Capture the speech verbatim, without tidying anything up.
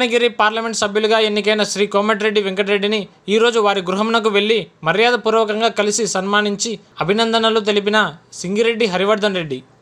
Bhuvanagiri parliament సభ్యులుగా ఎన్నికైన శ్రీ కోమటిరెడ్డి వెంకటరెడ్డిని ఈరోజు వారి గృహమునకు వెళ్లి మర్యాదపూర్వకంగా కలిసి సన్మానించి అభినందనలు తెలిపిన సింగిరెడ్డి హరివర్ధన్ రెడ్డి.